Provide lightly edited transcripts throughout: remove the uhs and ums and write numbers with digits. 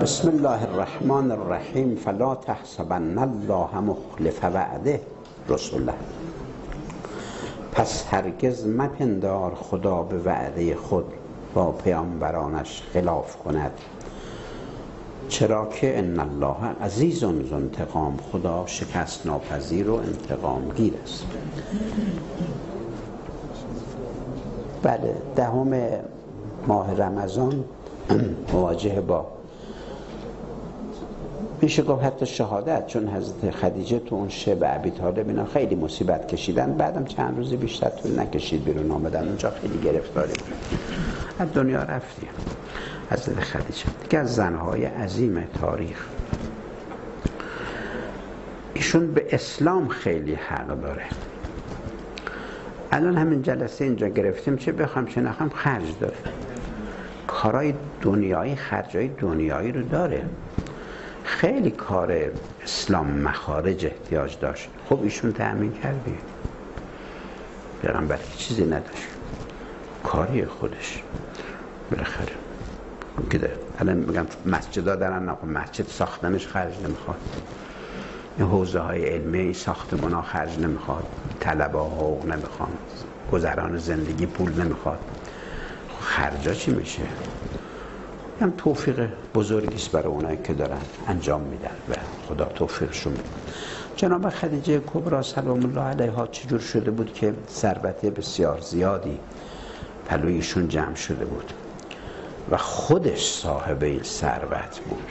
بسم الله الرحمن الرحیم فلا تحسبن الله مخلف وعده رسوله. پس هرگز مپندار خدا به وعده خود با پیامبرانش خلاف کند، چرا که ان الله عزیز ذو انتقام، خدا شکست ناپذیر و انتقام گیر است. بله، 10 ماه رمضان مواجهه با میشه گفت حتی شهادت، چون حضرت خدیجه تو اون شب ابی طالب اینا خیلی مصیبت کشیدن، بعدم چند روز بیشتر طول نکشید بیرون آمدن، اونجا خیلی گرفتاری بود، از دنیا رفتیم. حضرت خدیجه دیگه از زنهای عظیم تاریخ، ایشون به اسلام خیلی حق داره. الان همین جلسه اینجا گرفتیم، چه بخوام چه نخوام خرج داره، کارهای دنیایی، خرجای دنیایی رو داره. خیلی کار اسلام مخارج احتیاج داشت، خب ایشون تأمین کردی، پیغمبر چیزی نداشت، کاری خودش بالاخره که الان میگم مسجدها دارن، مسجد ساختنش خرج نمیخواد، این حوزه های علمی ساختمان ها خرج نمیخواد، طلبه ها حقوق نمیخواد، گذران زندگی پول نمیخواد، خرجا چی میشه؟ هم توفیق بزرگی است برای اونایی که دارن انجام میدن و خدا توفیقشون میده. جناب خدیجه کبری سلام الله علیها چجور شده بود که ثروت بسیار زیادی پلویشون جمع شده بود و خودش صاحب این ثروت بود.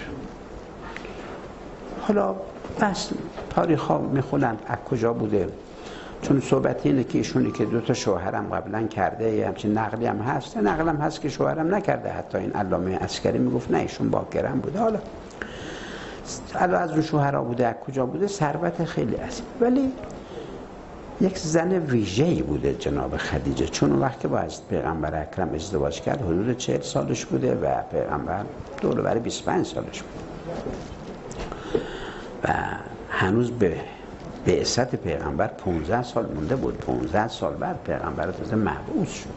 حالا بس تاریخ ها میخونند از کجا بوده، چون صحبت اینه که ایشونی که 2 شوهرم قبلا کرده، یه همچین نقلی هم هست، نقلم هست که شوهرم نکرده، حتی این علامه عسکری میگفت نه ایشون باکرم بوده. حالا از اون شوهرها بوده، از کجا بوده، ثروت خیلی عظیم، ولی یک زن ویژه‌ای بوده جناب خدیجه، چون اون وقت که با پیغمبر اکرم ازدواج کرد حدود 40 سالش بوده و پیغمبر دور و بر 25 سالش بود و هنوز به بعثت پیغمبر 15 سال مونده بود. 15 سال بعد پیغمبر تازه مبعوث شد.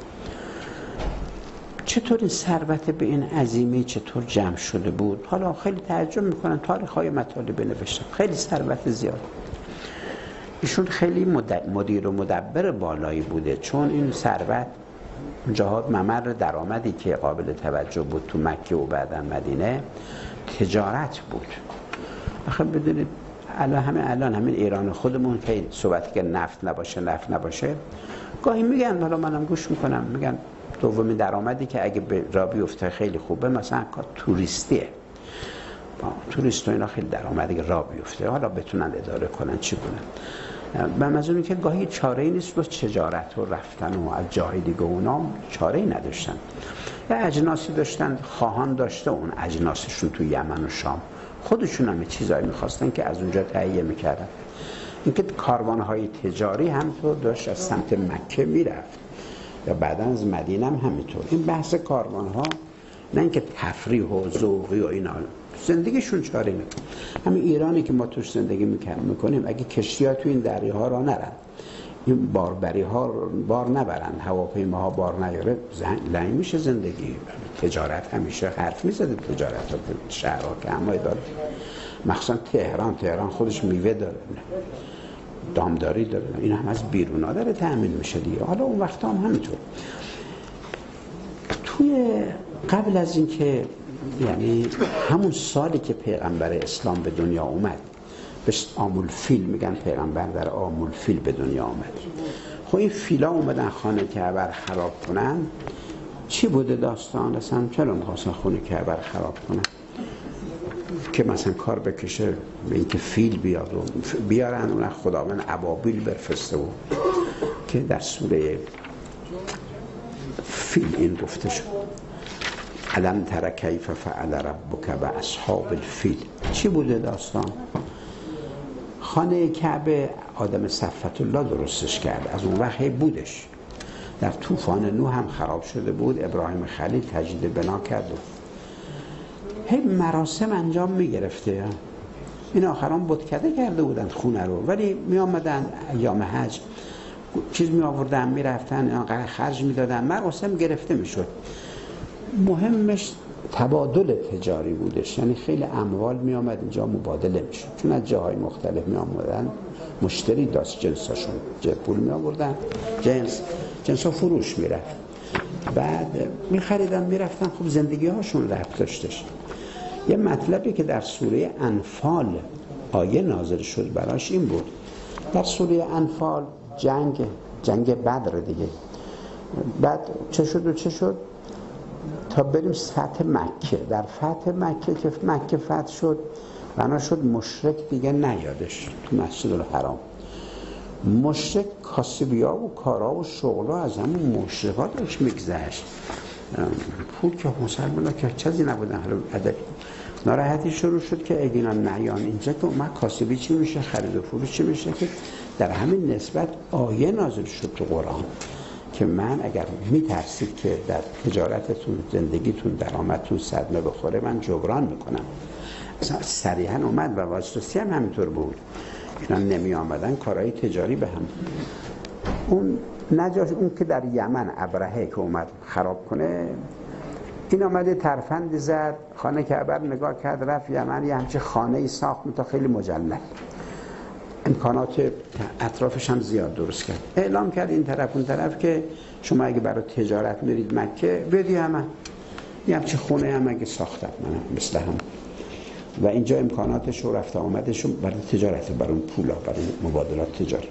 چطور این ثروت به این عظیمی چطور جمع شده بود؟ حالا خیلی تعجب میکنن، تاریخ‌های مطالب نوشتن، خیلی ثروت زیاد. ایشون خیلی مدیر و مدبر بالایی بوده، چون این ثروت جهاد ممر درآمدی که قابل توجه بود تو مکه و بعداً مدینه تجارت بود. آخه بدونید الان همین ایران خودمون که صحبتی که نفت نباشه گاهی میگن، حالا منم گوش میکنم، میگن دومین درآمدی که اگه به راه بیفته خیلی خوبه، مثلا کار توریستیه، توریست و اینا خیلی درآمدی که راه بیفته، حالا بتونن اداره کنن چی کنن. من از اون که گاهی چاره‌ای نیست رو تجارت و رفتن و از جای دیگه، اونا چاره‌ای نداشتن. یه اجناسی داشتن، خواهان داشته، اون اجناسشون تو یمن و شام، خودشون هم چیزایی میخواستن که از اونجا تهیه میکردن. اینکه کاروانهای تجاری همطور داشت از سمت مکه میرفت یا بعدا از مدینه هم همینطور. این بحث کاروانها نه اینکه تفریح و ذوقی و اینا، زندگیشون چاره نکنه. همین ایرانی که ما توش زندگی میکنیم، اگه کشتی‌ها تو این دریاها را نرن، این باربری ها بار نبرن، هواپیماها بار نیاره، لنگ میشه زندگی. تجارت همیشه حرف میزده، تجارت ها شهرها که همه داره، مخصوصا تهران خودش میوه داره، دامداری داره، این هم از بیرون ها داره تأمین میشه دیگه. حالا اون وقت هم همینطور. توی قبل از این که یعنی همون سالی که پیغمبر اسلام به دنیا اومد، بهش آمول فیل میگن، پیغمبر در آمول فیل به دنیا آمد. خب این فیلا اومدن خانه کعبه خراب کنن. چی بوده داستان؟ اصلا چرا میخواستن خانه کعبه خراب کنن؟ که مثلا کار بکشه به اینکه فیل بیاد و بیارن، اون خداوند ابابیل برفسته بود که در سوره فیل این گفته شد الم تر کیف فعل ربک باصحاب الفیل. چی بوده داستان؟ خانه کعبه آدم صفوت الله درستش کرد، از اون وقت بودش، در طوفان نوح هم خراب شده بود، ابراهیم خلیل تجدید بنا کرد و هی مراسم انجام میگرفته. این آخران بتکده کرده بودن خونه رو، ولی می آمدن ایام حج چیز می آوردن، می رفتن، خرج می دادن، مراسم گرفته می شد. مهمش تبادل تجاری بودش، یعنی خیلی اموال می آمد اینجا مبادله میشد، چون از جاهای مختلف می آمدن مشتری داشت، جنساشون پول می آوردن، جنس ها فروش می رفت، بعد می خریدن می رفتن. خب زندگی هاشون ربط داشتش. یه مطلبی که در سوره انفال آیه نازل شد براش این بود، در سوره انفال جنگ بدر دیگه، بعد چه شد تا بریم فتح مکه. در فتح مکه که مکه فتح شد بنا شد مشرک دیگه نیادش تو مسجد الحرام. مشرک کاسبیا و کارا و شغلا از همون مشرکا داشت میگذشت. پول که مسلمان که چیزی نبودن، حالا عددی ناراحتی شروع شد که اگینا نیان اینجا که اومد کاسبی چی میشه، خرید و فروش چی میشه، که در همین نسبت آیه نازل شد تو قرآن که من اگر میترسید که در تجارتتون، زندگیتون، درآمدتون صدمه بخوره من جبران میکنم. اصلا صریحا اومد و واسطوسی هم همینطور بود، اینا نمی آمدن کارهای تجاری به هم. اون که در یمن ابرهه که اومد خراب کنه، این آمده ترفند زد، خانه کعبه نگاه کرد، رفت یمن یه همچه خانه ای ساخت تا خیلی مجلل، امکانات اطرافش هم زیاد درست کرد، اعلام کرد این طرف اون طرف که شما اگه برای تجارت میرید مکه بدی همه یه همچه خونه هم اگه ساختم من مثل هم، و اینجا امکاناتش و رفت آمدش برای تجارت، برای پولا، برای مبادلات تجاری.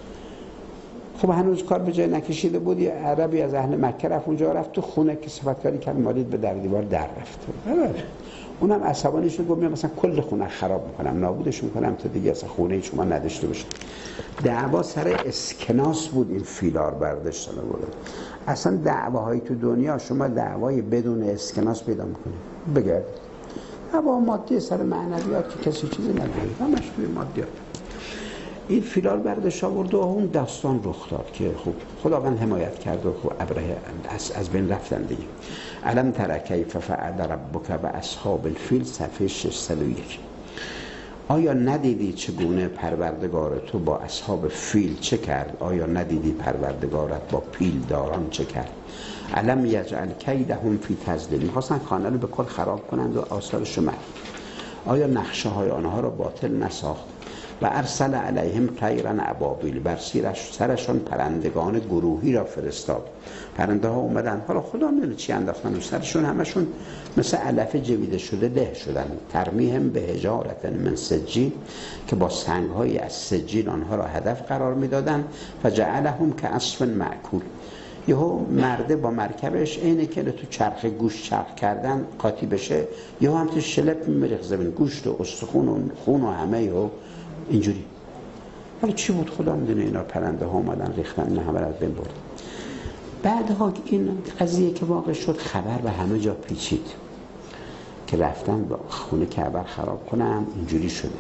خب هنوز کار به جای نکشیده بود، یه عربی از اهل مکه رفت اونجا، رفت تو خونه که صفتکاری کرد، مالید به در دیوار در رفت. اونم عصبانی شد، گفت مثلا کل خونه خراب میکنم، نابودش میکنم تا دیگه اصلا خونه شما نداشته باشه. دعوا سر اسکناس بود، این فیلار برداشتن بود. اصلا دعواهای تو دنیا شما دعوای بدون اسکناس پیدا میکنید، بگرد دعوا مادی سر معنویات که کسی چیزی نداره، همش توی مادیات. این فیلار برداشت آورد و اون داستان رخ داد که خب خداوند حمایت کرد و خب ابرهه از بین رفتن دیگه. الم تر کیف فعل ربک باصحاب الفیل، صفحه 601. آیا ندیدی چگونه پروردگار تو با اصحاب فیل چه کرد؟ آیا ندیدی پروردگارت با پیل داران چه کرد؟ الم یجعل کیدهم فی تضلیل. می‌خواستن خانه رو به کل خراب کنند و آثارش رو محو. آیا نقشه های آنها را باطل نساخت؟ و ارسل علیهم طیرا ابابیل، بر سرشان پرندگان گروهی را فرستاد. پرنده ها اومدن، حالا خدا میدونه چی انداختن رو سرشون، همشون مثل علف جویده شده له شدن. ترمیهم به حجارة من سجیل، که با سنگ های از سجیل آنها را هدف قرار میدادن. فجعلهم کعصف مأکول. یهو مرده با مرکبش اینه که تو چرخ گوشت چرخ کردن قاطی بشه، یهو هم تو شلپ میریخ زمین، گوشت و استخون و خون و همه و اینجوری. حالا چی بود خدا میدونه. اینا پرنده ها اومدن ریختن، این همه از بین برد. بعدها این قضیه که واقع شد خبر به همه جا پیچید که رفتن با خونه کعبه خراب کنن، اینجوری شده.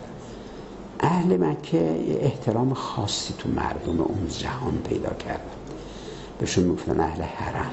اهل مکه احترام خاصی تو مردم اون جهان پیدا کردن، بهشون میگفتن اهل حرم.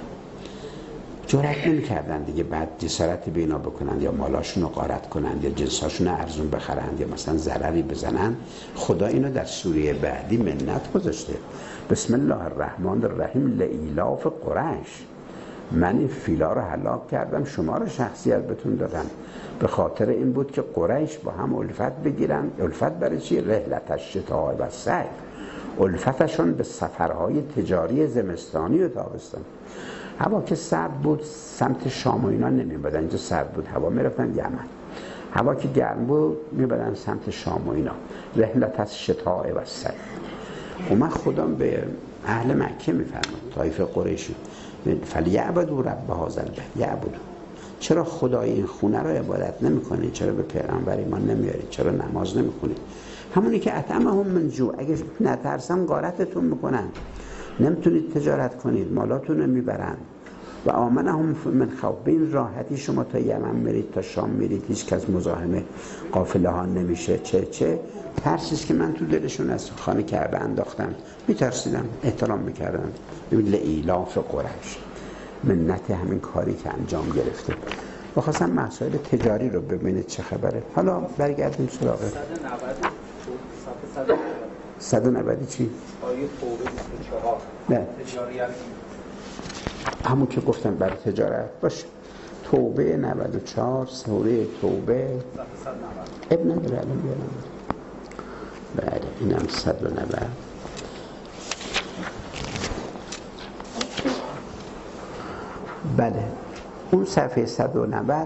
جرأت نمی‌کردن دیگه بعد جسارت به اینا بکنن یا مالاشون رو غارت کنن یا جنساشون رو ارزون بخرن یا مثلا ضرری بزنن. خدا اینو در سوره بعدی منت گذاشته. بسم الله الرحمن الرحیم لإیلاف قریش. من این فیلا رو هلاک کردم، شما رو شخصیت بهتون دادم. به خاطر این بود که قریش با هم الفت بگیرن. الفت برای چی؟ رحلت الشتاء و الصیف. الفتشون به سفرهای تجاری زمستانی و تابستان. هوا که سرد بود سمت شام و اینا نمیبادن، اینجا سرد بود هوا، میرفتن یمن. هوا که گرم بود میبادن سمت شام و اینا. رحلت از شتاء و الصیف. و من خدا به اهل مکه میفرماد، طایفه قریشی، فلیعبدوا رب هذا البیت. یعبدوا، چرا خدای این خونه رو عبادت نمیکنید؟ چرا به پیغمبر ایمان نمیارید؟ چرا نماز نمیخونید؟ همونی که اطعمهم من جوع. اگه نترسم غارتتون میکنن، نمیتونید تجارت کنید، مالاتون رو میبرن. و آمنهم من خوف. به این راحتی شما تا یمن میرید، تا شام میرید، هیچ کس مزاحم قافله ها نمیشه. چه ترسیست که من تو دلشون از خانه کعبه انداختم، میترسیدم، احترام میکردم. لإیلاف قریش، منت همین کاری که انجام گرفته. و خواستم مسائل تجاری رو ببینید چه خبره. حالا برگردیم سراغ 190 چی؟ آیه توبه 24. نه تجاری همون که گفتم برای تجارت باشه. توبه 94 سوره توبه ابن نداره الان بیارم. بله اینم 190. بله اون صفحه 190.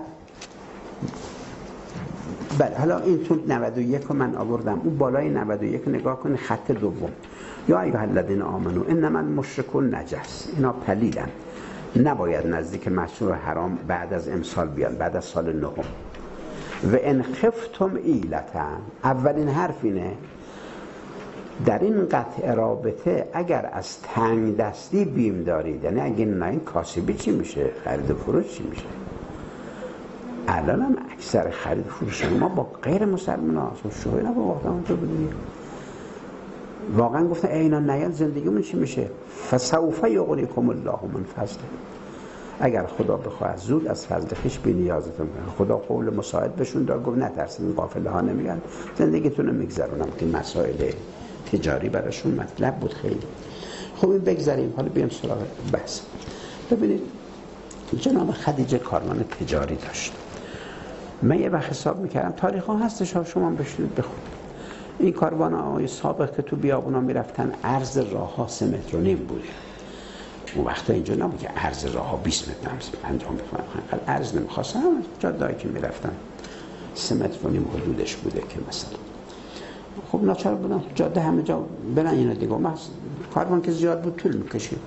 بله حالا این تو 91 رو من آوردم، اون بالای 91 نگاه کنید، خط دوم. یا ایها الذین آمنو انما المشرکون نجس، اینا پلیدن، نباید نزدیک مسجد حرام بعد از امسال بیان، بعد از سال نهم. و ان خفتم ایلتا، اولین حرف اینه در این قطع رابطه اگر از تنگ دستی بیم دارید، یعنی اگه نه این کاسبی چی میشه؟ خرید و فروش چی میشه؟ الان هم اکثر خرید و فروش ما با غیر مسلمان ها شوهی نه با وقت اونجا بودیم. واقعا گفتن اینا نیان زندگیمون چی میشه؟ فسوف یغنیکم الله من فضله، اگر خدا بخواد زود از فضل خویش بی نیازتون کنه. خدا قول مساعد بهشون داد، گفت نترسین، این قافله ها نمیان، زندگیتون رو میگذرونم. که مسائل تجاری براشون مطلب بود خیلی. خب این بگذاریم، حالا بیام سراغ بحث. ببینید جناب خدیجه کاروان تجاری داشت. من یه وقت حساب میکردم، تاریخ ها هستش، شما بشنید بخونید. این کاروان های سابق که تو بیابونا میرفتن، عرض راه ها 3.5 متر بوده. اون وقتا اینجا نبود که عرض راه ها 20 متر انجام بکنن، عرض نمیخواستن، جاده‌ای که میرفتن 3.5 متر حدودش بوده که مثلا خب ناچار بودن جاده همه جا برن اینا دیگه. کاروان که زیاد بود طول میکشید.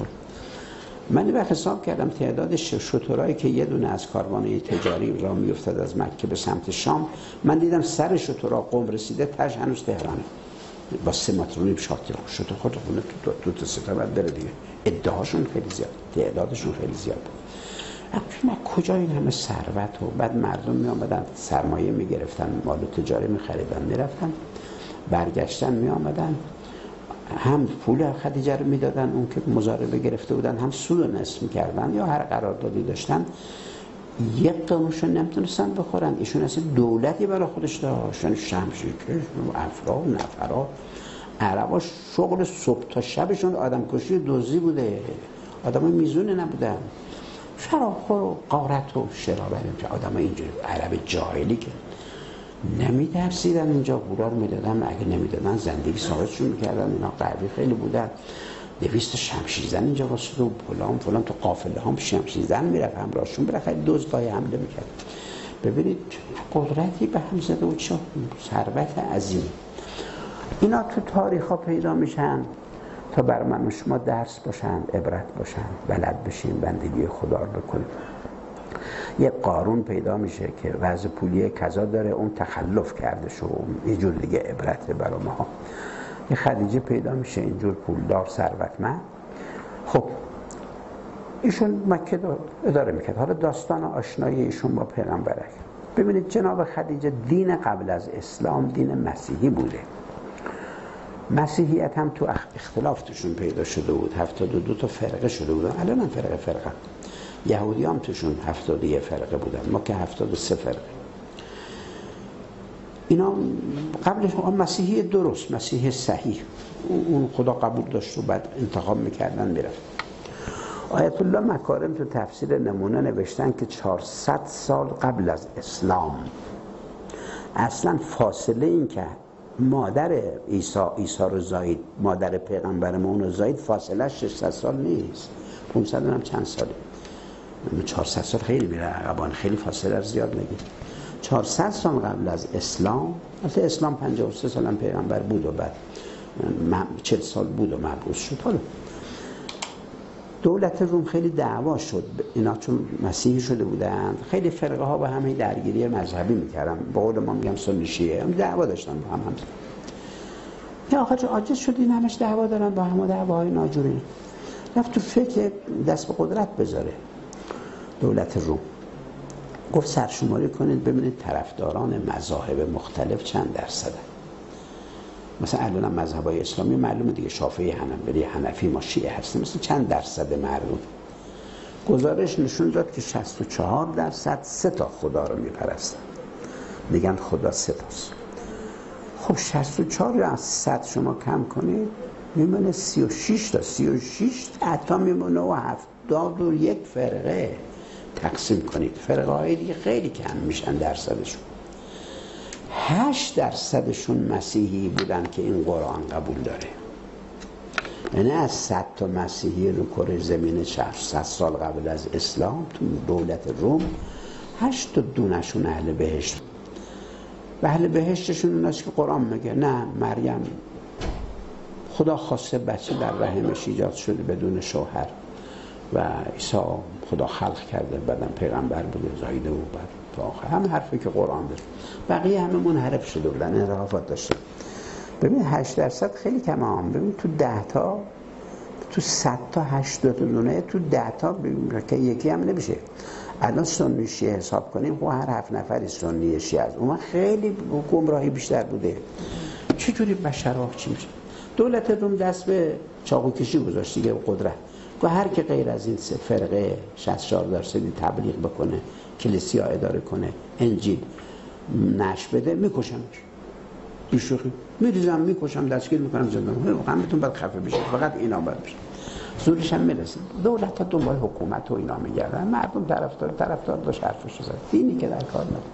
من یه وقت حساب کردم تعداد شترایی که یه دونه از کاروان‌های تجاری را میافتاد از مکه به سمت شام، من دیدم سر شترها قم رسیده، تاش هنوز تهرانه با 3.5 متر شاطر شتر خود خونه تو تا سه تا بعد بره دیگه. ادعاشون خیلی زیاد، تعدادشون خیلی زیاد بود. ما کجا این همه ثروت و بعد مردم می آمدن سرمایه می گرفتن، مال تجاری می خریدن، می رفتن برگشتن می آمدن، هم پول خدیجه رو می دادن اون که مضاربه گرفته بودن، هم سود نصف می کردن یا هر قراردادی داشتن. یک قانونشون نمیتونستن بخورن. ایشون اصلا دولتی برای خودش داشتن، شمشیرکش و افرا و نفرا. عربا شغل صبح تا شبشون آدم کشی و دزدی بوده، آدم میزونه نبودن، شرابخور و غارت و شراب. آدم اینجوری عرب جاهلی که نمی‌ترسیدن، اینجا پولا رو میدادن، اگه نمیدادن زندگی ساقطشون میکردن. اینا قوی خیلی بودن. 200 شمشیرزن اینجا واسه و فلان تو قافله هم شمشیرزن میرفت همراهشون، برای خیلی دزدای حمله میکرد. ببینید قدرتی به هم زده و چه ثروت عظیم. اینا تو تاریخ ها پیدا میشن تا برای من و شما درس باشن، عبرت باشن، بلد بشیم بندگی خدا رو بکنیم. یه قارون پیدا میشه که وضع پولی کذا داره، اون تخلف کرده شو، یه جور دیگه عبرته برای ما. یه خدیجه پیدا میشه اینجور پولدار ثروتمند. خب ایشون مکه اداره میکرد. حالا داستان آشنایی ایشون با پیغمبر. ببینید جناب خدیجه دین قبل از اسلام دین مسیحی بوده. مسیحیت هم تو اختلاف توشون پیدا شده بود، 72 تا فرقه شده بودن. الان هم فرقه یهودی هم توشون 71 فرقه بودن، ما که 73 فرقه. اینا قبلش مسیحی درست، مسیحی صحیح، اون خدا قبول داشت و بعد انتخاب میکردن میرفت. آیت الله مکارم تو تفسیر نمونه نوشتن که 400 سال قبل از اسلام اصلا فاصله این که مادر عیسی رو زایید، مادر پیغمبرمون رو زایید، فاصله 600 سال نیست، 500 هم چند ساله. 400 سال خیلی میره عقبان، خیلی فاصله زیاد نگید. 400 سال قبل از اسلام، مثلا اسلام 53 سال هم پیغمبر بود و بعد 40 سال بود و مبعوث شد. حالا دولت روم خیلی دعوا شد، اینا چون مسیحی شده بودن، خیلی فرقه ها با همه درگیری مذهبی میکردن، با قول ما میگم سنی شیعه، هم دعوا داشتن با هم. یا آخر عاجز شد این همش دعوا دارن با هم، دعواهای ناجوری. رفت تو فکر دست به قدرت بذاره. دولت روم گفت سرشماری کنید ببینید طرفداران مذاهب مختلف چند درصدن. مثلا الان مذهب‌های اسلامی معلومه دیگه، شافعی، حنبلی، حنفی، ما شیعه هستیم، مثلا چند درصد مردم. گزارش نشون داد که 64% 3 تا خدا رو میپرستن، میگن خدا 3 تاست. خب 64 رو از 100 شما کم کنید میمونه 36 تا 36 حتی میمونه و 71 فرقه. تقسیم کنید، فرقه های دیگه خیلی کم میشن درصدشون. 8%شون مسیحی بودن که این قرآن قبول داره. یعنی از 100 تا مسیحی رو کره زمین 600 سال قبل از اسلام تو دولت روم 8 تا دونشون اهل بهشت. و اهل بهشتشون اوناست که قرآن میگه نه مریم خدا خواسته بچه در رحمش ایجاد شده بدون شوهر و عیسی خدا خلق کرده بعدم پیغمبر بوده زایده و بعد تا آخر هم حرفی که قرآن داره. بقیه همه منحرف شده بودن، انحرافات داشته. ببین 8% خیلی کمه هم. ببین تو 10 تا تو 100 تا 80 دونه تو 10 تا که یکی هم نمیشه. الان سنی شیعه حساب کنیم خب هر 7 نفری سنی شیعه از اون خیلی گمراهی بیشتر بوده. چجوری بشرها چی میشه؟ دولت روم دست به چاقو کشی گذاشت دیگه، قدرت که هر که غیر از این سه فرقه 64% تبلیغ بکنه، کلیسا اداره کنه، انجیل نشر بده میکشمش. بیشوخی میریزم میکشم، دستگیر میکنم، زندان واقعا بهتون باید خفه بشه، فقط اینا باید بشه. زورش هم میرسه. دولت ها دنبال حکومت و اینا میگردن، مردم طرفدار داشت حرفش رو زد. دینی که در کار نبود.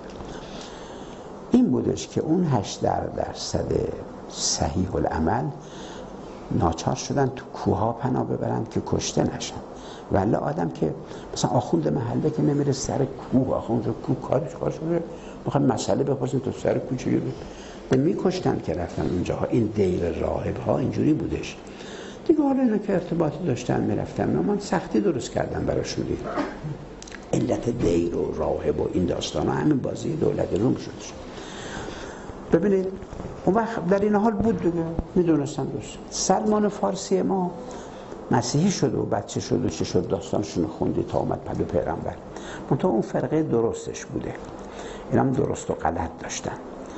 این بودش که اون 8% صحیح العمل ناچار شدن تو کوها پناه ببرن که کشته نشن. ولی آدم که مثلا آخوند محله که نمیره سر کوه، آخوند کوه کارش شده میخواد مسئله بپرسن تو سر کوه چه گیره میکشتن که رفتن اونجاها. این دیر راهب ها اینجوری بودش دیگه. حالا اینا که ارتباطی داشتن میرفتن، من سختی درست کردن براشون دیگه. علت دیر و راهب و این داستان ها همین بازی دولت روم شد. ببینید اون وقت در این حال بود دیگه، میدونستن دوست. سلمان فارسی ما مسیحی شد و بچه شد و چه شد، داستانشون خوندی تا اومد پلو پیغمبر. منتها اون فرقه درستش بوده، اینا هم درست و غلط داشتن.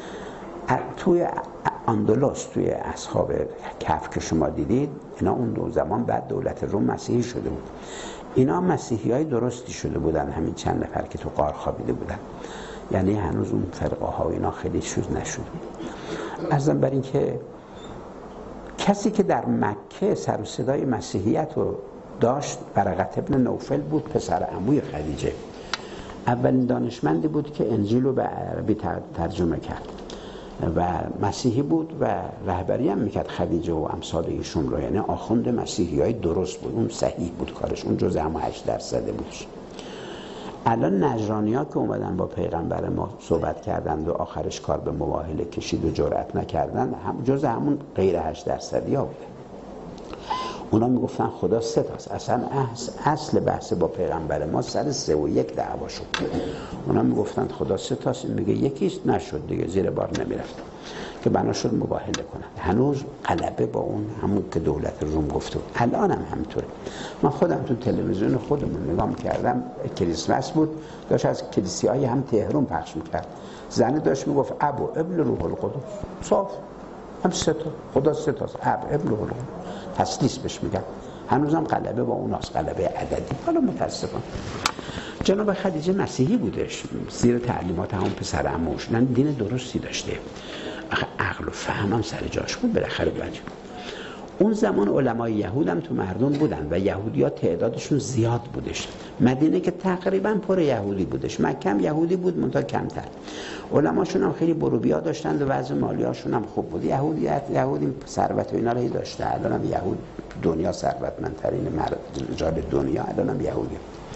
توی اندلس، توی اصحاب کهف که شما دیدید، اینا اون دو زمان بعد دولت روم مسیحی شده بود. اینا مسیحی های درستی شده بودن، همین چند نفر که تو غار خوابیده بودن. یعنی هنوز اون فرقه ها و اینا خیلی شوز نشده. عرضم بر این که کسی که در مکه سر و صدای مسیحیت رو داشت برقت ابن نوفل بود، پسر عموی خدیجه. اولین دانشمندی بود که انجیل رو به عربی ترجمه کرد و مسیحی بود و رهبری هم میکرد خدیجه و امثال ایشون رو. یعنی آخوند مسیحی های درست بود، اون صحیح بود کارش، اون جز هم 8% بودش. الان نجرانی ها که اومدن با پیغمبر ما صحبت کردند و آخرش کار به مباهله کشید و جرأت نکردن، هم جز همون غیر 8% ها بوده. اونا میگفتن خدا 3 تاست. اصلا اصل بحث با پیغمبر ما سر 3 و 1 دعوا شد. اونا میگفتن خدا 3 تاست، این میگه یکیست، نشد دیگه، زیر بار نمیرفت که بنا شد مباهله کنند. هنوز غلبه با اون همون که دولت روم گفته بود. الان هم همینطوره. من خودم تو تلویزیون خودمون نگاه می‌کردم، کریسمس بود، داشت از کلیسیای هم تهران پخش می‌کرد. زنه داشت میگفت ابو ابن روح القدس. صاف هم 3 تا، خدا 3 تاست، اب ابن روح القدس. تسلیث بهش میگن. هنوزم غلبه با اوناست، غلبه عددی. حالا متاسفانه جناب خدیجه مسیحی بودش، زیر تعلیمات همون پسر عموش. نه دین درستی داشته، عقل و فهم هم سر جاش بود بالاخره. بچه اون زمان علمای یهود هم تو مردم بودن و یهودی‌ها تعدادشون زیاد بودش. مدینه که تقریبا پر یهودی بودش، مکه هم یهودی بود منتها کمتر. علماشون هم خیلی بروبیا داشتند و وضع مالیاشون هم خوب بود. یهودی ثروت و اینا رو داشته. الان هم یهود دنیا ثروتمندترین رجال دنیا، الان هم یهودی.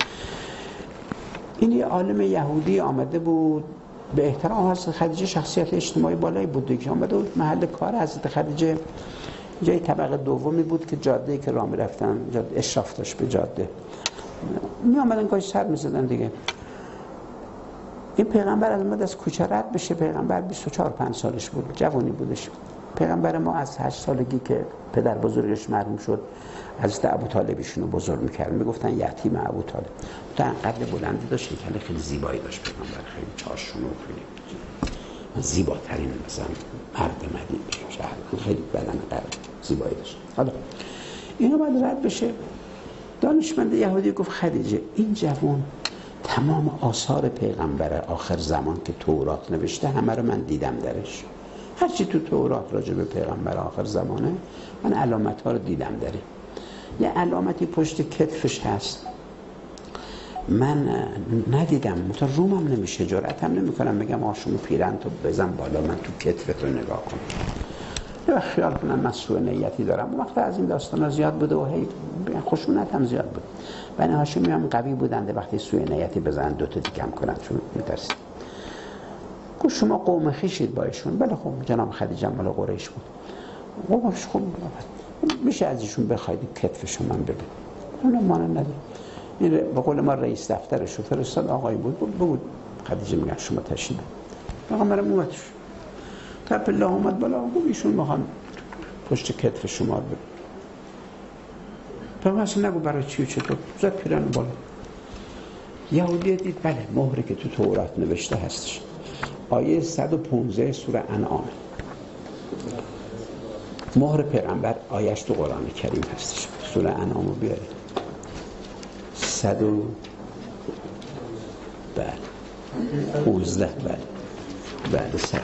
این یه عالم یهودی آمده بود، به احترام حضرت خدیجه شخصیت اجتماعی بالایی بود که آمده بود محل کار حضرت خدیجه. جای طبقه دومی بود که جاده که راه می‌رفتن، جاده اشراف داشت به جاده، می آمدن گاهی سر می‌زدن دیگه. این پیغمبر از ما از کوچه رد بشه، پیغمبر 24-5 سالش بود، جوانی بودش. پیغمبر ما از 8 سالگی که پدر بزرگش مرحوم شد، حضرت ابوطالبشون رو بزرگ می‌کرد، میگفتن یتیم ابوطالب. تا قد بلندی داشت، هیکل خیلی زیبایی داشت پیغمبر، خیلی چارشنو، خیلی زیباترین مثلا مرد مدینه شهر، خیلی بدن قد زیبایی داشت. حالا اینو بعد رد بشه، دانشمند یهودی گفت خدیجه این جوان تمام آثار پیغمبر آخر زمان که تورات نوشته همه رو من دیدم درش. هرچی تو تورات راجع به پیغمبر آخر زمانه من علامت ها رو دیدم داره. یه علامتی پشت کتفش هست، من ندیدم، مثلا رومم نمیشه، جرأتم نمیکنم بگم شما پیرن تو بزن بالا من تو کتفتو نگاه کنم، خیال کنم من سوء نیتی دارم. اون وقت از این داستانا زیاد بوده و هی خشونت هم زیاد بود. بنی هاشمی هم قوی بودند، وقتی سوء نیتی بزنن دوتا دیگه هم کنن چون میترسید. گفت شما قوم خویشید با ایشون. بله خب جناب خدیجه مال قریش بود. قومش خب میشه از ایشون بخواید کتفشو من ببین. اونم مانع نداره. این به قول ما رئیس دفترشو فرستاد، آقای بود خدیجه میگن شما تشریف آقا منم اومدش تپ الله اومد بالا، گفت ایشون میخوان پشت کتف شما رو ببین. تو اصلا نگو برای چی و چطور، زد پیرن بالا. یهودی دید بله مهره که تو تورات نوشته هستش، آیه 115 سوره انعام، مهر پیغمبر آیش تو قرآن کریم هستش. سوره انعام رو بیارید 100 بله 15 بله 100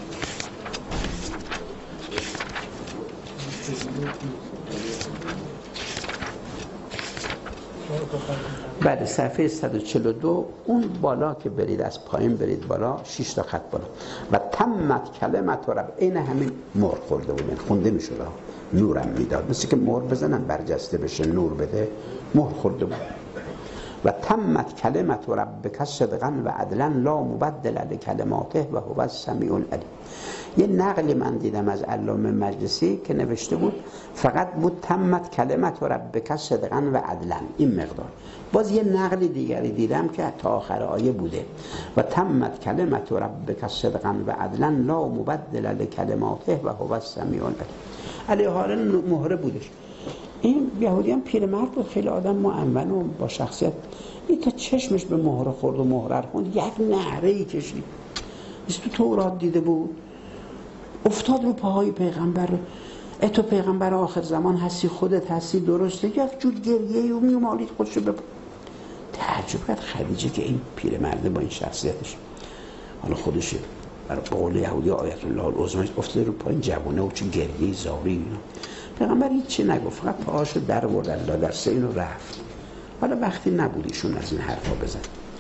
بعد صفحه 142 اون بالا که برید، از پایین برید بالا 6 تا خط بالا. و تمت کلمت رب، این همین مهر خورده بود، خونده میشد، نورم میداد، مثل که مهر بزنن برجسته بشه نور بده، مهر خورده بود. و تمت کلمت ربک صدقا و عدلا لا مبدل لکلماته و هو السمیع العلیم. یه نقلی من دیدم از علامه مجلسی که نوشته بود فقط بود تمت کلمت ربک صدقا و عدلا، این مقدار. باز یه نقل دیگری دیدم که تا آخر آیه بوده و تمت کلمت ربک صدقا و عدلا لا مبدل لکلماته و هو السمیع العلیم. علی حال مهره بودش. این یهودی هم پیرمرد بود، خیلی آدم مؤمن و با شخصیت. این تا چشمش به مهره خورد و مهره خوند، یک نعره‌ای کشید. تو تورات دیده بود، افتاد رو پاهای پیغمبر. تو پیغمبر آخر زمان هستی، خودت هستی، درسته؟ یک جور گریه و میومالید خودشو به تعجب کرد خدیجه که این پیرمرده با این شخصیتش، حالا خودشه برای قول یهودی آیت الله العظمی افتاده رو پای جوونه و چه گریه زاری اینا. پیغمبر هیچی نگفت، فقط پاهاشو در برد الله در سین و رفت. حالا وقتی نبودیشون از این حرفا بزن.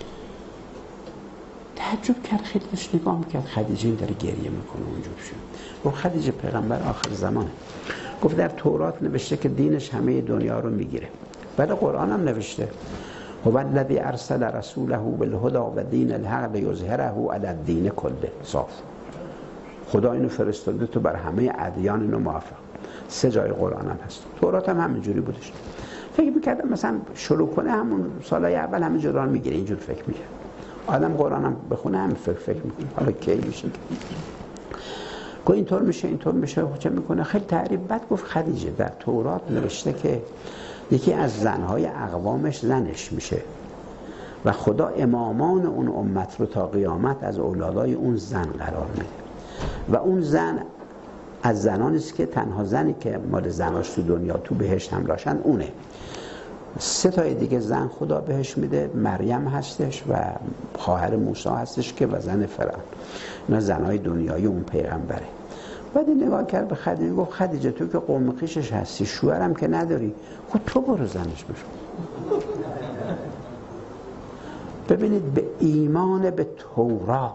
تعجب کرد، خیلی داشت نگاه میکرد خدیجه این داره گریه میکنه اونجور شد. گفت خدیجه پیغمبر آخر زمانه. گفت در تورات نوشته که دینش همه دنیا رو میگیره، بعد قرآن هم نوشته هو الذی ارسل رسوله بالهدى و دین الحق لیظهره علی الدین کله. صاف خدا اینو فرستاده تو بر همه ادیان اینو موافق. 3 جای قرآن هم هست. تورات هم همینجوری بودش. فکر میکردم مثلا شروع کنه همون سالهای اول همه جران میگیره، اینجور فکر میکرد. آدم قرآن هم بخونه هم فکر میکنه حالا کی میشه که اینطور میشه اینطور میشه چه میکنه. خیلی تعریف. بعد گفت خدیجه در تورات نوشته که یکی از زنهای اقوامش زنش میشه و خدا امامان اون امت رو تا قیامت از اولادای اون زن قرار میده و اون زن از زنانی است که تنها زنی که مال زناش تو دنیا تو بهشت هم راشن اونه. 3 تای دیگه زن خدا بهش میده، مریم هستش و خواهر موسی هستش که و زن فرعون. اینا زنای دنیای اون پیغمبره. بعد نگاه کرد به خدیجه، گفت خدیجه تو که قوم خویشش هستی، شوهرم که نداری، خود تو برو زنش بشو. ببینید به ایمان به تورات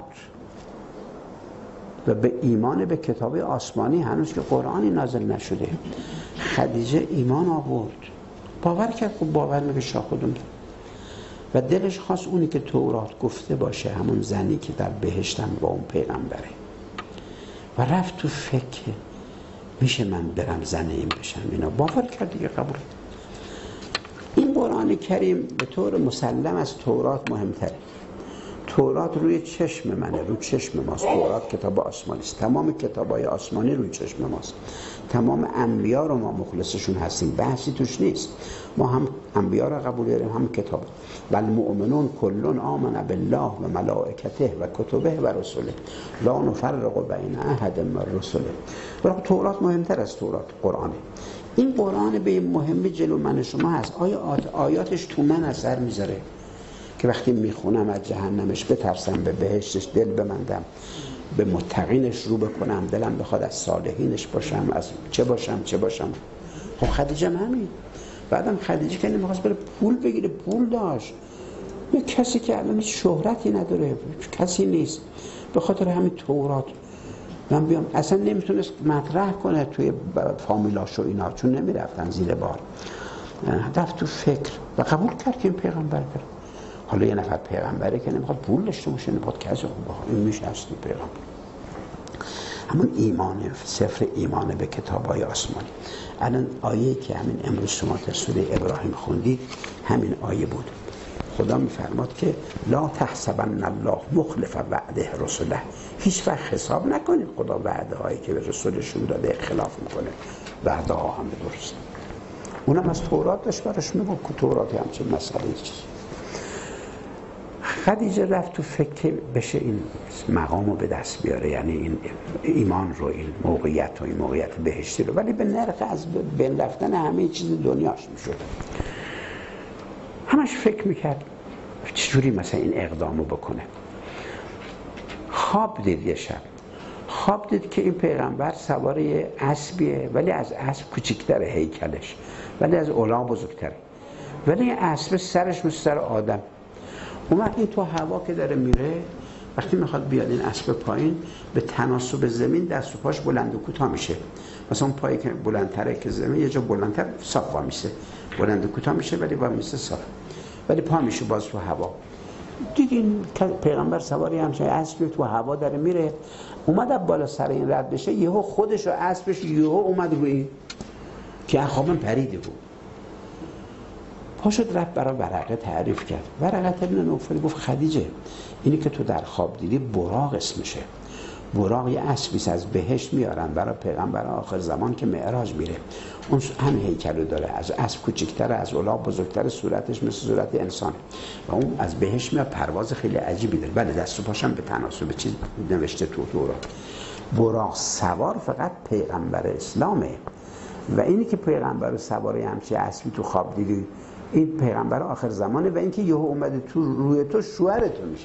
و به ایمان به کتاب آسمانی هنوز که قرآنی نازل نشده خدیجه ایمان آورد، باور کرد. خب باور میگه شاه خودم و دلش خواست اونی که تورات گفته باشه همون زنی که در بهشتم با اون پیغمبره و رفت تو فکر میشه من برم زن این بشم. اینا باور کرد دیگه، قبول. این قرآن کریم به طور مسلم از تورات مهمتره. تورات روی چشم منه، روی چشم ماست. تورات کتاب آسمانی است، تمام کتابای آسمانی روی چشم ماست. تمام انبیا رو ما مخلصشون هستیم، بحثی توش نیست. ما هم انبیا رو قبول داریم هم کتاب. بل مؤمنون کلون آمن بالله و ملائکته و کتبه و رسوله لا نفرق بین احد من رسله. ولی تورات مهمتر از تورات قرآنه. این قرآن به مهمی جلو من شما هست. آیاتش تو من اثر میذاره که وقتی میخونم از جهنمش بترسم، به بهشتش دل بمندم، به متقینش رو بکنم، دلم بخواد از صالحینش باشم، از چه باشم. خب خدیجه همین. بعدم خدیجه که نمیخواست بره پول بگیره، پول داشت، یه کسی که الان هیچ شهرتی نداره، کسی نیست، به خاطر همین تورات من بیام اصلا نمیتونست مطرح کنه توی فامیلاش و اینا، چون نمیرفتن زیر بار، رفت تو فکر و قبول کرد که این پیغمبر بره. حالا یه نفر پیغمبره که نمیخواد پول داشته باشه، نمیخواد کسی خوبه، این میشه اصلی پیغمبر. همون ایمانه، صفر ایمانه به کتاب‌های آسمانی. الان آیه‌ای که همین امروز شما در سوره ابراهیم خوندید همین آیه بود. خدا میفرماد که لا تحسبن الله مخلف وعده رسوله، هیچ وقت حساب نکنید خدا وعده هایی که به رسولشون داده خلاف میکنه. وعده ها همه درست. اونم از تورات داشت براش میگفت که تورات همچین مسئله چیز. خدیجه رفت تو فکر بشه این مقام رو به دست بیاره، یعنی این ایمان رو، این موقعیت و این موقعیت بهشتی رو، ولی به نرخ از بین رفتن همه چیز دنیاش میشد. همش فکر میکرد چجوری مثلا این اقدامو بکنه. خواب دید یه شب، خواب دید که این پیغمبر سوار یه اسبیه، ولی از اسب کوچیک‌تره هیکلش، ولی از الاغ بزرگتره، ولی این اسب سرش مثل سر آدم. اون وقت این تو هوا که داره میره، وقتی میخواد بیاد این اسب پایین، به تناسب زمین دست و پاش بلند و کوتاه میشه. مثلا اون پایی که بلندتره که زمین یه جا بلندتر صاف وا میشه، بلند و کوتاه میشه ولی وا میشه صاف، ولی پا میشه باز تو هوا. دیدین پیغمبر سواری همچنین اسب تو هوا داره میره، اومد بالا سر این رد بشه، یهو خودش و اسبش یهو اومد روی این که خوابم پریده بود. پاشد رفت برای ورقه تعریف کرد. ورقه ابن نوفل گفت خدیجه اینی که تو در خواب دیدی براق اسمشه. براق یه اسبی از بهشت میارن برای پیغمبر آخر زمان که معراج میره، اون هم هیکلو داره، از اسب کوچیک‌تره، از الاغ بزرگتره، صورتش مثل صورت انسان و اون از بهشت میاد، پرواز خیلی عجیبی داره. بله دست و پاشم به تناسب چیز نوشته تو تورات. براق سوار فقط پیغمبر اسلامه و اینی که پیغمبر سوار همچین اسبی تو خواب دیدی، این پیغمبر آخر زمانه و اینکه یهو اومده تو روی تو شوهر تو میشه،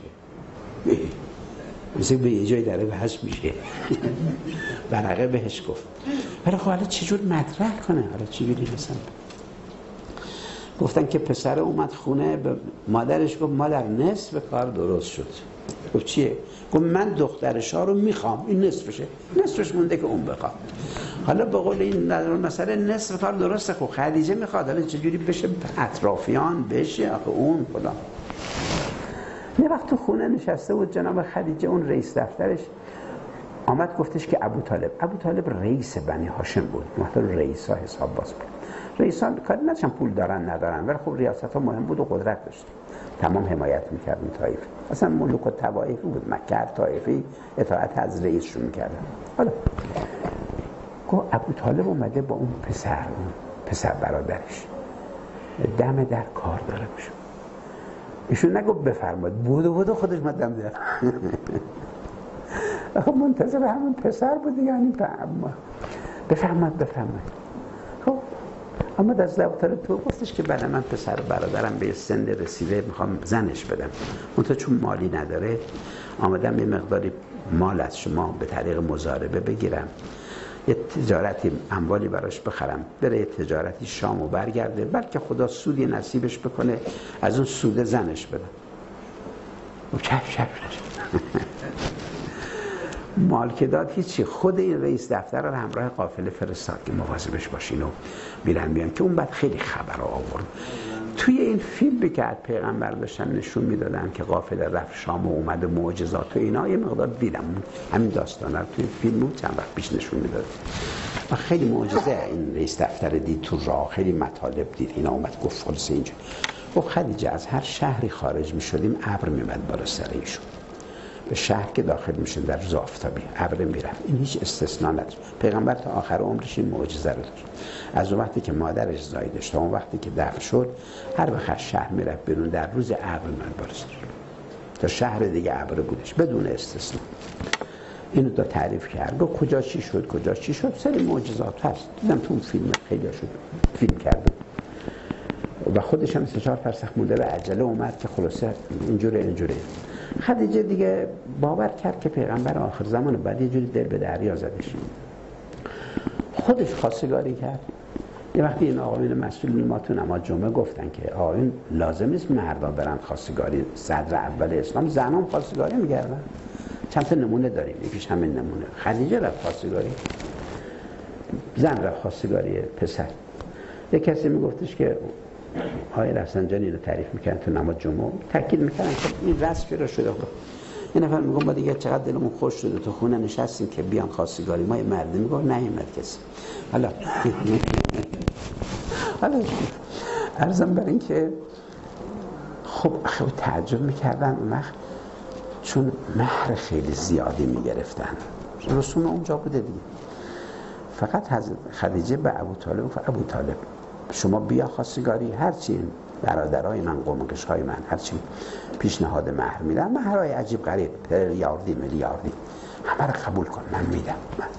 مثل به یه جای داره بحث میشه. ورقه بهش گفت ولی خب حالا چجور مطرح کنه، حالا چی بیدی مثلا. گفتن که پسر اومد خونه، به مادرش گفت مادر نصف کار درست شد. گفت چیه؟ گفت من دخترشا رو میخوام، این نصفشه، نصفش مونده که اون بخوام. حالا به قول این مسئله نصف کار درسته، خب خدیجه میخواد، حالا چجوری بشه اطرافیان بشه آخه اون فلان. یه وقت تو خونه نشسته بود جناب خدیجه، اون رئیس دفترش آمد گفتش که ابو طالب رئیس بنی هاشم بود، محتر رئیس ها حساب باز بود. رئیس ها کاری نداشتن پول دارن ندارن، ولی خب ریاست ها مهم بود و قدرت داشت، تمام حمایت میکرد این طایفه، اصلا ملوک و طوایفی بود، مکه هر طایفی اطاعت از رئیسشون میکردن. حالا گفت ابو طالب اومده با اون پسر برادرش دم در کار داره بشه. ایشون نگفت بفرمایید، بودو خودش دم در. خب منتظر همون پسر بود، یعنی بفرمایید. خب اما از لبطار تو گفتش که بله من پسر برادرم به سن رسیده میخوام زنش بدم، منتها چون مالی نداره آمدم یه مقداری مال از شما به طریق مضاربه بگیرم، یه تجارتی اموالی براش بخرم، بره یه تجارتی شامو برگرده، بلکه خدا سودی نصیبش بکنه، از اون سود زنش بدم. و چپ مال که داد هیچی. خود این رئیس دفتر رو همراه قافله فرستاد که مواظبش باشین و میان که اون بعد خیلی خبر آورد. توی این فیلمی که از پیغمبر داشتن نشون میدادن که قافله رفت شام و اومد معجزات و اینا، یه مقدار دیدم همین داستانا رو توی فیلم چند وقت پیش نشون میداد و خیلی معجزه این رئیس دفتر دید تو راه، خیلی مطالب دید. اینا اومد گفت خلاص اینجا گفت خدیجه از هر شهری خارج میشدیم ابر میمد بالا سر ایشون، به شهر که داخل میشن در روز آفتابی ابر میرفت. این هیچ استثنا نداشت. پیغمبر تا آخر عمرش این معجزه رو داشت. از اون وقتی که مادرش زایدش تا اون وقتی که دفن شد، هر وقت از شهر میرفت بیرون در روز ابر میاد بالا سر، تا شهر دیگه ابر بودش بدون استثنا. اینو دا تعریف کرد. گفت کجا چی شد سری معجزات هست. دیدم تو اون فیلم خیلی شد فیلم کرده و خودش هم 3-4 فرسخ مونده به عجله اومد که خلاصه اینجوره. خدیجه دیگه باور کرد که پیغمبر آخر زمان، بعد یه جوری دل به دریا زدش. خودش خواستگاری کرد، یه وقتی این آقایون مسئولین ما تو نماز جمعه گفتن که آقایون لازم نیست مردا برن خواستگاری، صدر اول اسلام زنان خواستگاری می‌کردن. چند تا نمونه داریم، یکیش همین نمونه. خدیجه رفت خواستگاری، زن رفت خواستگاری پسر. یک کسی میگفتش که آقای رفسنجانی رو تعریف می‌کردن تو نماز جمعه، تاکید می‌کردن که این رسمی رو شده بود. این نفر میگم ما دیگه چقدر دلمون خوش شده تو خونه نشستیم که بیان خواستگاری ما. مردی میگه نیومد کسی. حالا عرضم بر این که خب تعجب میکردن اون وقت، چون مهر خیلی زیادی میگرفتن، رسوم اونجا بوده دیگه. فقط حضرت خدیجه به ابو طالب گفت ابو طالب شما بیا خواستگاری، هرچی برادرای من، قومکش‌های من، هرچی پیشنهاد مهر میدن، مهرهای عجیب غریب، میلیاردی همه رو قبول کن، من میدم.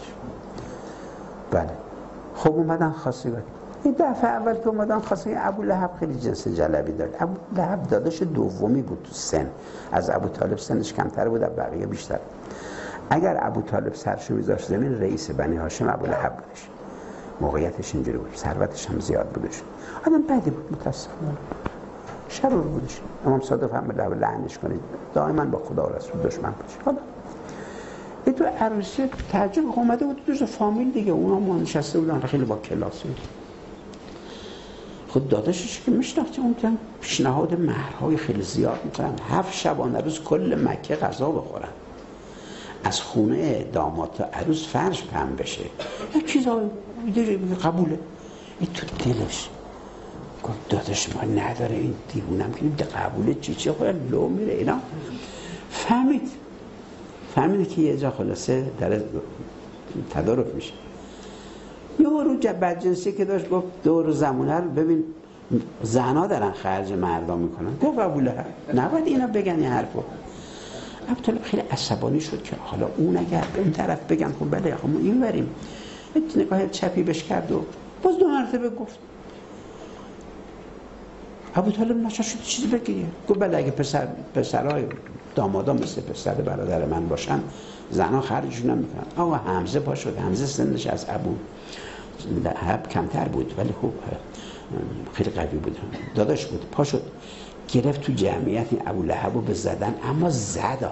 بله خب اومدن خواستگاری. این دفعه اول که اومدن خواستگاری، ابو لهب خیلی جنس جلبی داشت. ابو لهب داداش دومی بود تو سن، از ابو طالب سنش کمتر بود، از بقیه بیشتر. اگر ابو طالب سرشو میذاشت زمین، رئیس بنی هاشم ابو لهب بودش. موقعیتش اینجوری بود، ثروتش هم زیاد بودش. آدم بدی بود، متاسفانه شرور بودش. امام صادق هم لعنش کنید، دائما با خدا و رسول دشمن بودش. حالا این تو عروسی تعجب اومده بود دوست فامیل دیگه، اونا ما نشسته بودن خیلی با کلاس بود. خود داداشش که میشناخت اون که پیشنهاد مهرهای خیلی زیاد میکنن، 7 شبانه روز کل مکه غذا بخورن، از خونه داماد تا عروس فرش پهن بشه، یه چیزایی قبوله. این تو دلش گفت داداش ما نداره این دیوونم که قبوله چی خواهد لو میره اینا. فهمید که یه جا خلاصه در تدارک میشه. یه رو بدجنسی که داشت گفت دور زمونه رو ببین زنا دارن خرج مردم میکنن، گفت قبوله نباید اینا بگن این حرفو. ابوطالب خیلی عصبانی شد که حالا اون اگر به اون طرف بگن خب بله ما این بریم. نگاه چپی بش کرد و باز 2 مرتبه گفت. ابوطالب ناچار شد چیزی بگه، گفت بله اگه پسرای دامادا مثل پسر برادر من باشن زنا خرجشون نمیکنن. آقا حمزه پا شد، حمزه سنش از ابو لهب کمتر بود ولی خوب خیلی قوی بود، داداش بود، پا شد گرفت تو جمعیت این ابو لهب رو به زدن، اما زد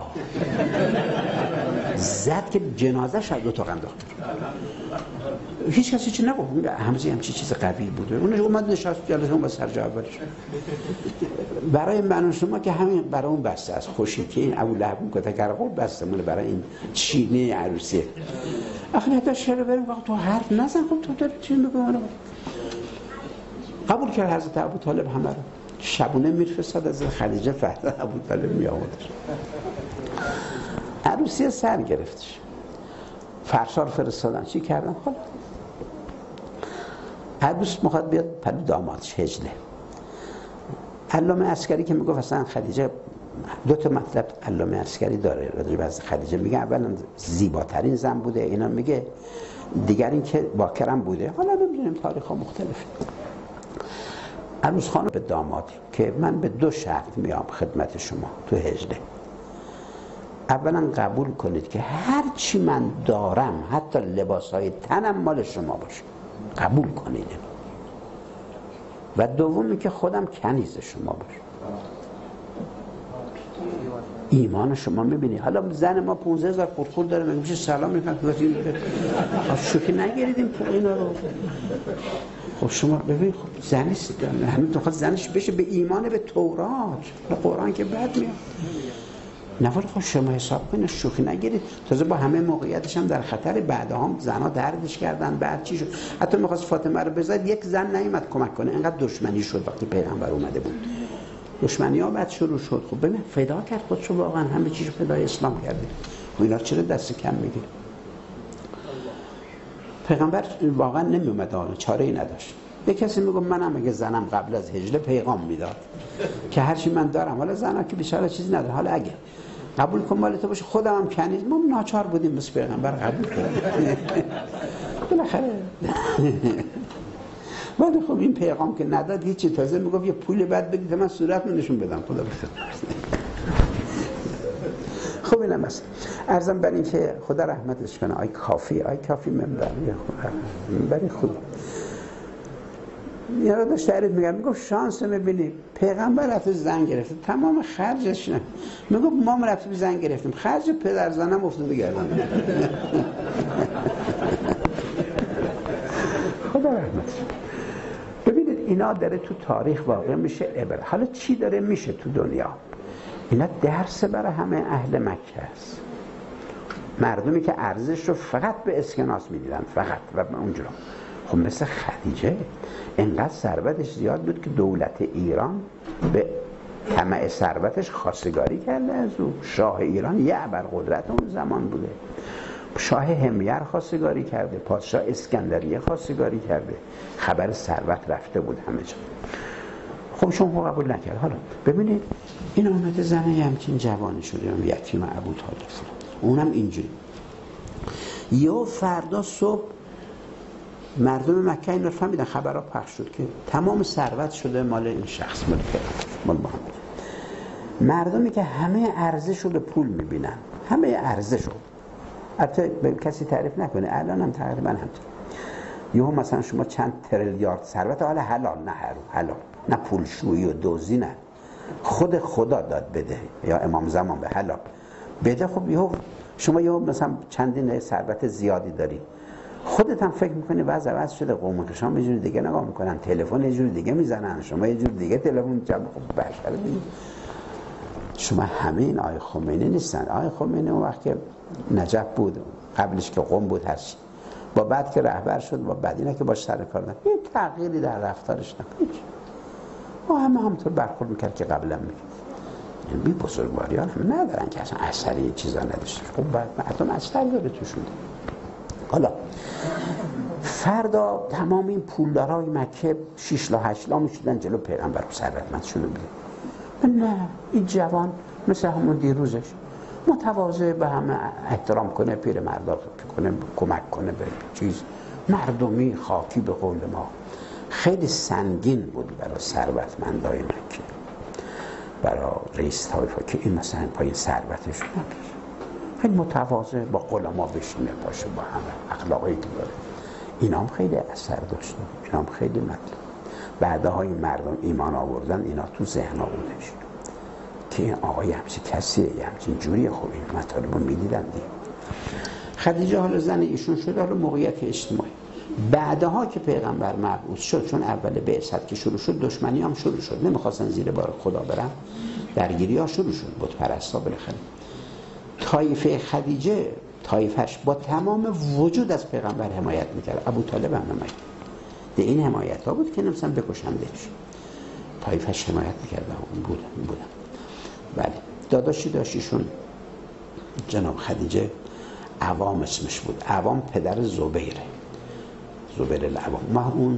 که جنازه شد 2 تا انداخت. هیچ کسی چی نگفت، حمزه هم چیز قوی بود. اون اومد نشست جلسه اون با سرجا اولش. برای من و شما که همین برای اون بسته است، خوشی که این ابو لهب گفت اگر قول بسته مونه برای این چینه عروسی. آخه تا شعر بریم تو حرف نزن، خب تو داری چی میگی؟ قبول کرد حضرت ابوطالب همه رو. شبونه میرفرستاد از خدیجه، فردا ابوطالب میآوردش. عروسی سر گرفتش، فرشار فرستادن، چی کردن؟ خب عروس میخواد بیاد پلو دامادش هجله. علامه عسکری که میگفت اصلا خدیجه 2 تا مطلب علامه عسکری داره راجع به خدیجه، میگه اولا زیباترین زن بوده، اینا میگه دیگر این که باکرم بوده. حالا نمیدونیم تاریخ ها مختلفه. عروس خانم به داماد که من به 2 شرط میام خدمت شما تو هجله. اولا قبول کنید که هر چی من دارم حتی لباسهای تنم مال شما باشه، قبول کنید. و دومی که خودم کنیز شما باشه. ایمان شما میبینی. حالا زن ما 15,000 خورد داره، میگه سلام میکنه شوخی نگیریدیم اینا رو. خب شما ببین خب زنش همین تو خواست زنش بشه به ایمان به تورات، به قرآن که بعد میاد. نوال خب شما حساب کنید شوخی نگیرید. تازه با همه موقعیتش هم در خطر، بعدا هم زنا دردش کردن، بعد چی شد؟ حتی میخواست فاطمه رو بزد، یک زن نیومد کمک کنه، اینقدر دشمنی شد وقتی پیغمبر اومده بود. دشمنی ها بعد شروع شد. خب ببین فدا کرد خودشو، واقعا همه چیز فدای اسلام کرده. و اینا چرا دست کم میگیره؟ پیغمبر واقعا نمیومد، چاره ای نداشت. به کسی میگم منم اگه زنم قبل از هجله پیغام میداد که هرچی من دارم، حالا زنا که بیچاره چیزی نداره، حالا اگه قبول کن مال تو باشه، خودم هم کنیز، ما ناچار بودیم مثل پیغمبر قبول کنیم. بالاخره بعد خب این پیغام که نداد هیچی، تازه میگفت یه پول بعد بگید من صورت نشون بدم. خدا بخیر. خب اینم است. عرضم بر این که خدا رحمتش کنه. آی کافی منبری خود. یارو داشت تعریف میگم، میگفت شانس میبینی پیغمبر رفت زن گرفته تمام خرجش نه، میگفت ما رفتیم زن گرفتیم خرج پدر زنم افتاده گردن. خدا رحمتش. ببینید اینا داره تو تاریخ واقع میشه عبرت. حالا چی داره میشه تو دنیا؟ اینا درس برای همه اهل مکه است. مردمی که ارزش رو فقط به اسکناس میدیدن، فقط و اونجا. خب مثل خدیجه انقدر ثروتش زیاد بود که دولت ایران به طمع ثروتش خواستگاری کرده از او. شاه ایران یه ابرقدرت اون زمان بوده، شاه همیر خواستگاری کرده، پادشاه اسکندریه خواستگاری کرده، خبر ثروت رفته بود همه جا. خب شما قبول نکرد. حالا ببینید این آمده زنه همچین جوانی شده، یتیم ابوطالب، اونم اینجوری. یه فردا صبح مردم مکه این رو فهمیدن، خبرها پخش شد که تمام ثروت شده مال این شخص، مال محمد. مردمی که همه ارزش رو به پول میبینن، همه ارزش رو، البته کسی تعریف نکنه، الان هم تقریبا همینطور. یهو مثلا شما چند تریلیارد ثروت، حالا حلال نه حرام، حلال نه پولشویی و دزدی، نه خود خدا داد بده یا امام زمان به حلال بده. خب یهو شما یهو مثلا چندین ثروت زیادی داری، خودت هم فکر میکنی وضع عوض شده، قوم شما یه جور دیگه نگاه میکنن، تلفن یه جور دیگه میزنن، شما یه جور دیگه تلفن جمع. خب بشر شما همه این آقای خمینی نیستن. آقای خمینی اون وقت که نجف بود، قبلش که قم بود، هست با بعد که رهبر شد، با بعد اینا که باش سر کار داشت، یه تغییری در رفتارش نکنید. ما همطور برخورد میکرد که قبلا میکرد. این بی بزرگواریان هم ندارن که اصلا اثری این چیزا نداشته. خب بعد مردم اثر داره توشون. حالا فردا تمام این پولدارای مکه 6 لا 8 لا میشدن جلو پیغمبر و ثروتمند شده بود. نه این جوان مثل همون دیروزش متواضع به همه احترام کنه، پیرمردا کنه، کمک کنه به چیز مردمی خاکی به قول ما. خیلی سنگین بود برای ثروتمندای مکه، برای رئیس طایفه که این مثلا پای ثروتش نداره، خیلی متواضع با علما بشینه، باشه با همه اخلاقی که داره. اینا هم خیلی اثر داشته، اینا هم خیلی مطلب. بعدهای مردم ایمان آوردن، اینا تو ذهن بودش که این آقای همچین کسیه، همچین جوریه. خب این مطالب رو میدیدن دیگه. خدیجه حالا زن ایشون شد، حالا موقعیت اجتماعی. بعدها که پیغمبر مبعوث شد، چون اول بعثت که شروع شد دشمنی هم شروع شد، نمیخواستن زیر بار خدا برن، درگیری ها شروع شد، بت پرستا بالاخره. طایفه خدیجه طایفش با تمام وجود از پیغمبر حمایت میکرد، ابوطالب هم حمایت. ده این حمایت ها بود که نمی‌سن بکشندش، طایفش حمایت میکرد. بودن بله. داداشی داشتیشون جناب خدیجه عوام اسمش بود. عوام پدر زبیر العوام. ما اون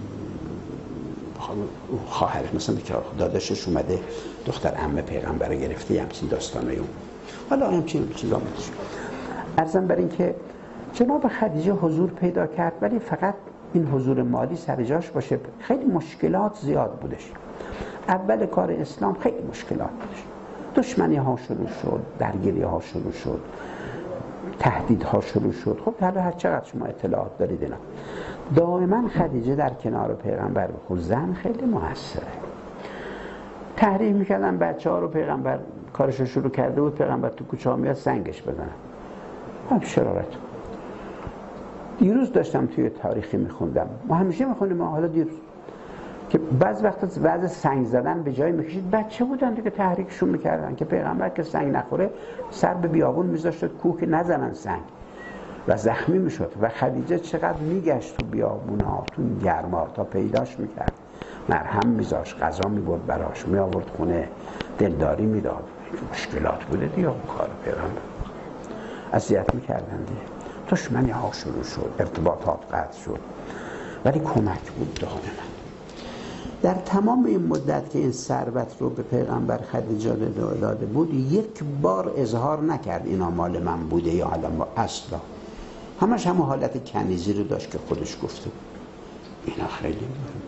خواهر مثلا که داداشش اومده دختر عمه پیغمبر گرفته، همچین داستانای اون. حالا همچین چیزا میشه. عرضم بر این که جناب خدیجه حضور پیدا کرد، ولی فقط این حضور مالی سر جاش باشه. خیلی مشکلات زیاد بودش. اول کار اسلام خیلی مشکلات بودش، دشمنی ها شروع شد، درگیری ها شروع شد، تهدید ها شروع شد. خب حالا هر چقدر شما اطلاعات دارید اینا. دائما خدیجه در کنار پیغمبر بود. زن خیلی موثره. تحریک میکردن بچه ها رو، پیغمبر کارش رو شروع کرده بود، پیغمبر تو کوچه ها میاد سنگش بزنن. هم شرارت. دیروز داشتم توی تاریخی میخوندم، ما همیشه میخونیم، حالا دیروز که بعض وقتا وضع سنگ زدن به جای میکشید، بچه بودن دیگه تحریکشون میکردن که پیغمبر که سنگ نخوره سر به بیابون میذاشت کوه که نزنن سنگ و زخمی میشد. و خدیجه چقدر میگشت تو بیابونا، تو گرما تا پیداش میکرد، مرهم میذاشت، غذا میبرد براش، میآورد خونه، دلداری میداد. مشکلات بوده دیگه کار پیغمبر، اذیت میکردن دیگه، دشمنی ها شروع شد، ارتباطات قطع شد، ولی کمک بود دائما. در تمام این مدت که این ثروت رو به پیغمبر خدیجه داده بود، یک بار اظهار نکرد اینا مال من بوده یا علم، اصلا همش همه حالت کنیزی رو داشت که خودش گفته بود. اینا خیلی مهم.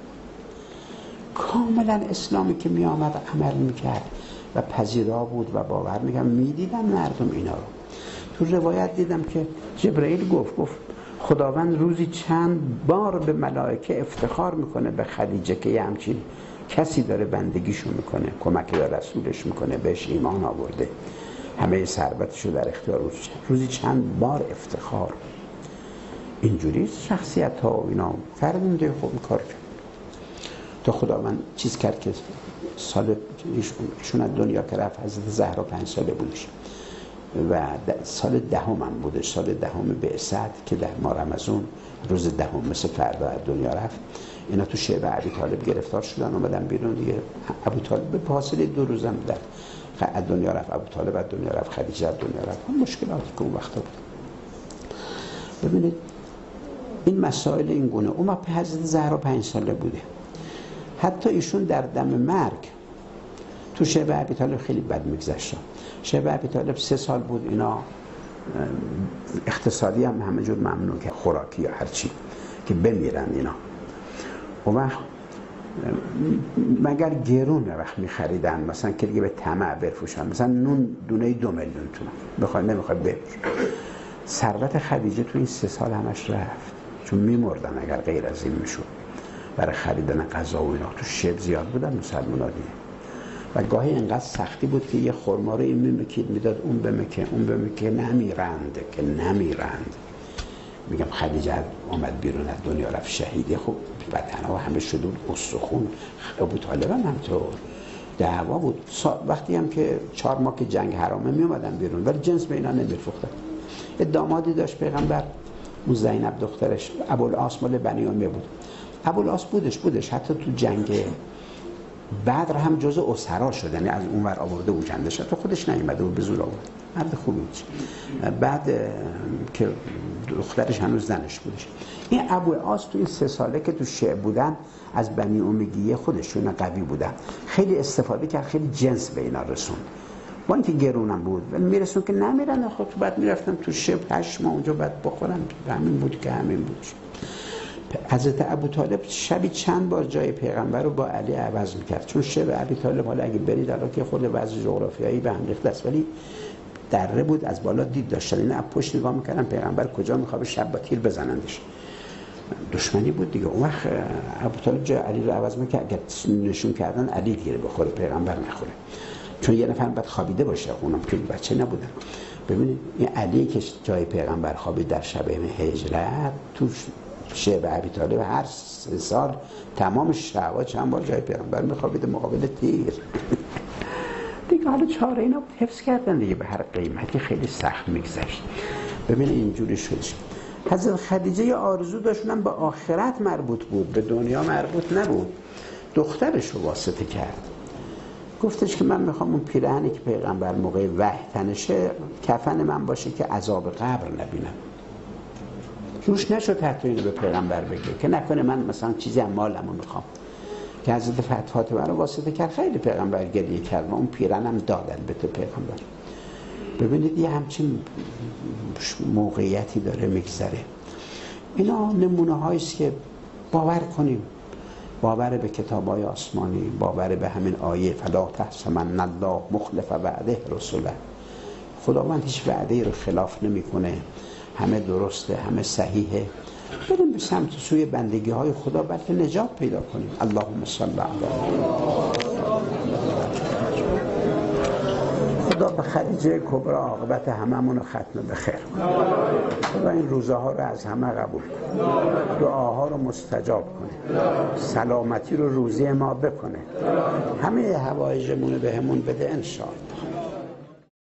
کاملا اسلامی که می آمد عمل میکرد و پذیرا بود و باور میکرد. میدیدم مردم اینا رو. تو روایت دیدم که جبرئیل گفت خداوند روزی چند بار به ملائکه افتخار میکنه به خدیجه که یه همچین کسی داره بندگیشو میکنه، کمک به رسولش میکنه، بهش ایمان آورده، همه ثروتشو در اختیار روزی چند بار افتخار. اینجوری شخصیت ها و اینا فرمونده خوب کار کرد. تا خداوند چیز کرد که سال ایشون از دنیا که رفت حضرت زهرا 5 ساله بودش و سال دهم هم بودش، سال دهم بعثت که در ماه رمضان روز دهم مثل فردا از دنیا رفت. اینا تو شعب ابی طالب گرفتار شدن، اومدن بیرون دیگه. ابو طالب به فاصله 2 روز هم از دنیا رفت، ابو طالب از دنیا رفت، خدیجه از دنیا رفت. هم مشکلاتی که اون وقتا بود. ببینید این مسائل این گونه. اون وقت حضرت زهرا 5 ساله بوده. حتی ایشون در دم مرگ تو شعب ابی طالب خیلی بد میگذشت. شعب ابی طالب 3 سال بود، اینا اقتصادی هم همه جور ممنوع که خوراکی یا هر چی که بمیرن اینا. اون وقت مگر گرون وقت می‌خریدن، مثلا که دیگه به طمع بفروشن، مثلا نون دونه 2 میلیون تومان بخواد نمیخواد بفروش. ثروت خدیجه تو این 3 سال همش رفت، چون میمردن اگر غیر از این میشد. برای خریدن غذا و اینا تو شب زیاد بودن مسلمان‌ها دیگه. و گاهی اینقدر سختی بود که یه خرما رو این میمکید میداد اون بمکه اون بمکه، نمیرند که نمیرند. میگم خدیجه اومد بیرون از دنیا رفت شهیده. خب بدنها همه شده بود استخون. ابو طالب هم همطور دعوا بود. وقتی هم که 4 ماه که جنگ حرامه میومدن بیرون، ولی جنس به اینا نمیفروختن. یه دامادی داشت پیغمبر، اون زینب دخترش، ابوالعاص مال بنی امیه بود. ابوالعاص بودش حتی تو جنگ بدر هم جزء اسرا شد، یعنی از اونور آورده بود جندش، تو خودش نیومده بود، به زور آورد. مرد خوبی بود. بعد که دخترش هنوز زنش بودش. این ابوالعاص تو این 3 ساله که تو شیعه بودن از بنی امیه خودشون قوی بودن، خیلی استفاده کرد، خیلی جنس به اینا رسوند. با اینکه گرونم بود ولی میرسون که نمیرن. خب تو بعد میرفتن تو شب 8 ماه اونجا بعد بخورن. همین بود که همین بود. حضرت ابو طالب شبی چند بار جای پیغمبر رو با علی عوض میکرد، چون شب ابی طالب حالا اگه برید الان که خود وضع جغرافیایی به هم ریخته است، ولی دره بود، از بالا دید داشتن، این از پشت نگاه میکردن پیغمبر کجا میخواد شب با تیر بزنندش. دشمنی بود دیگه. اون وقت ابو طالب جای علی رو عوض میکرد، اگه نشون کردن علی دیگه بخوره پیغمبر نخوره، چون یه نفر باید خوابیده باشه، اونم که بچه نبودن. ببینید این علی که جای پیغمبر خوابید در شب هجرت تو شعب ابی طالب هر 3 سال تمام شبا چند بار جای پیغمبر میخوابیده مقابل تیر. دیگه حالا چاره اینا حفظ کردن دیگه به هر قیمتی، خیلی سخت میگذشت. ببینید اینجوری شدش. حضرت خدیجه یه آرزو داشتن به آخرت مربوط بود، به دنیا مربوط نبود. دخترش رو واسطه کرد، گفتش که من میخوام اون پیرهنی که پیغمبر موقع وحی تنشه کفن من باشه که عذاب قبر نبینم. روش نشد حتی اینو به پیغمبر بگه که نکنه من مثلا چیزی هم مالمو میخوام. که حضرت فاطمه رو واسطه کرد، خیلی پیغمبر گریه کرد و اون پیرهنم داد البته پیغمبر. ببینید یه همچین موقعیتی داره میگذره. اینا نمونه هاییست که باور کنیم، باور به کتاب‌های آسمانی، باور به همین آیه فلا تحسبن الله مخلف وعده رسوله. خداوند هیچ وعده‌ای رو خلاف نمیکنه، همه درسته، همه صحیحه. بریم به سمت سوی بندگی های خدا بلکه نجات پیدا کنیم. اللهم صل علی خدا به خدیجه کبرا عاقبت هممون رو ختم به خیر. خدا این روزه ها رو از همه قبول کنه، دعاها رو مستجاب کنه، سلامتی رو روزی ما بکنه، همه حوایجمون رو بهمون بده ان شاء الله.